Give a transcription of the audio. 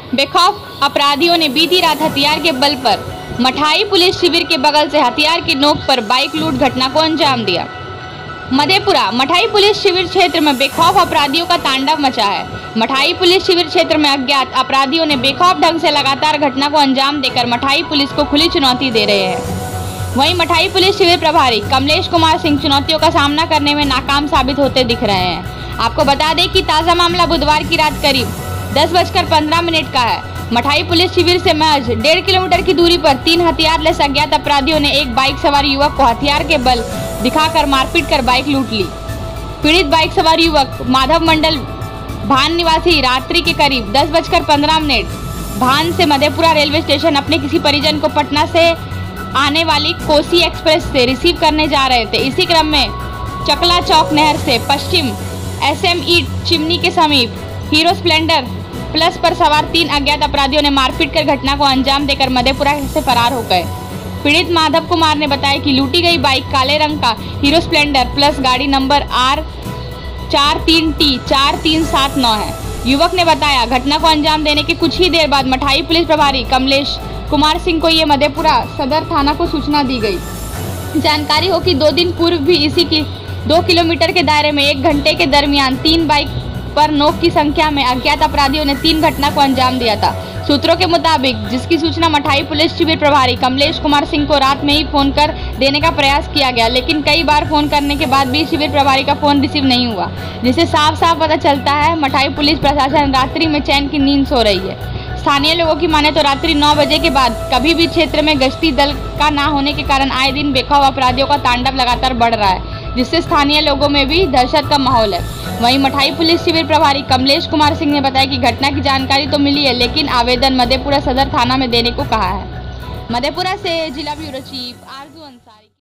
बेखौफ अपराधियों ने बीती रात हथियार के बल पर मठाई पुलिस शिविर के बगल से हथियार की नोक पर बाइक लूट घटना को अंजाम दिया। मधेपुरा मठाई पुलिस शिविर क्षेत्र में बेखौफ अपराधियों का तांडव मचा है। मठाई पुलिस शिविर क्षेत्र में अज्ञात अपराधियों ने बेखौफ ढंग से लगातार घटना को अंजाम देकर मठाई पुलिस को खुली चुनौती दे रहे हैं। वहीं मठाई पुलिस शिविर प्रभारी कमलेश कुमार सिंह चुनौतियों का सामना करने में नाकाम साबित होते दिख रहे हैं। आपको बता दें कि ताज़ा मामला बुधवार की रात करीब 10:15 का है। मठाई पुलिस शिविर से महज 1.5 किलोमीटर की दूरी पर 3 हथियार लेस अज्ञात अपराधियों ने एक बाइक सवार युवक को हथियार के बल दिखाकर मारपीट कर बाइक लूट ली। पीड़ित बाइक सवार युवक माधव मंडल भान निवासी रात्रि के करीब 10:15 भान से मधेपुरा रेलवे स्टेशन अपने किसी परिजन को पटना से आने वाली कोसी एक्सप्रेस से रिसीव करने जा रहे थे। इसी क्रम में चकला चौक नहर से पश्चिम SME चिमनी के समीप हीरो स्प्लेंडर प्लस पर सवार 3 अज्ञात अपराधियों ने मारपीट कर घटना को अंजाम देकर मधेपुरा से फरार हो गए। पीड़ित माधव कुमार ने बताया कि लूटी गई बाइक काले रंग का हीरो स्प्लेंडर प्लस गाड़ी नंबर R43T 4379 है। युवक ने बताया घटना को अंजाम देने के कुछ ही देर बाद मठाई पुलिस प्रभारी कमलेश कुमार सिंह को ये मधेपुरा सदर थाना को सूचना दी गई। जानकारी हो कि 2 दिन पूर्व भी इसी की 2 किलोमीटर के दायरे में 1 घंटे के दरमियान 3 बाइक पर नोक की संख्या में अज्ञात अपराधियों ने 3 घटना को अंजाम दिया था। सूत्रों के मुताबिक जिसकी सूचना मठाई पुलिस शिविर प्रभारी कमलेश कुमार सिंह को रात में ही फोन कर देने का प्रयास किया गया, लेकिन कई बार फोन करने के बाद भी शिविर प्रभारी का फोन रिसीव नहीं हुआ, जिससे साफ साफ पता चलता है मठाई पुलिस प्रशासन रात्रि में चैन की नींद सो रही है। स्थानीय लोगों की माने तो रात्रि 9 बजे के बाद कभी भी क्षेत्र में गश्ती दल का ना होने के कारण आए दिन बेखौफ अपराधियों का तांडव लगातार बढ़ रहा है, जिससे स्थानीय लोगों में भी दहशत का माहौल है। वहीं मठाई पुलिस शिविर प्रभारी कमलेश कुमार सिंह ने बताया कि घटना की जानकारी तो मिली है, लेकिन आवेदन मधेपुरा सदर थाना में देने को कहा है। मधेपुरा से जिला ब्यूरो चीफ आरजू अंसारी।